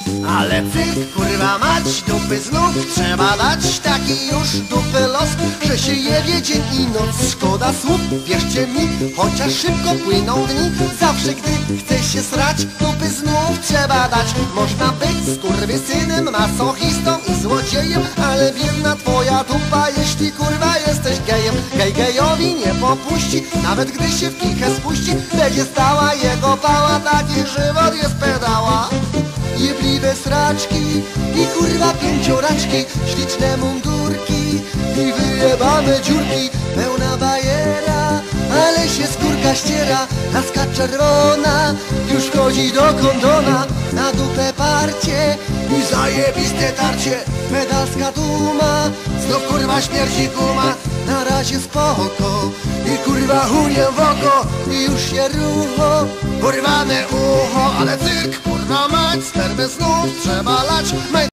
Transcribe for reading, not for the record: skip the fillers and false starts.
Ale cyrk, kurwa mać, dupy znów trzeba dać. Taki już dupy los, że się jebie dzień i noc. Szkoda słów, wierzcie mi, chociaż szybko płyną dni. Zawsze gdy chce się srać, dupy znów trzeba dać. Można być skurwysynem, masochistą i złodziejem, ale biedna twoja dupa, jeśli kurwa jesteś gejem. Gej gejowi nie popuści, nawet gdy się w kichę spuści. Będzie stała jego pała, taki żywot jest pedała. Jebliwe sraczki i kurwa pięcioraczki, śliczne mundurki i wyjebane dziurki. Pełna bajera, ale się skórka ściera. Laska czerwona już wchodzi do kondona. Na dupę parcie i zajebiste tarcie. Pedalska duma, znów kurwa śmierdzi guma. Na razie spoko i kurwa chuniem w oko. I już się rucho, urwane ucho. Ale cyrk, kurwa mać, spermę znów trzeba lać.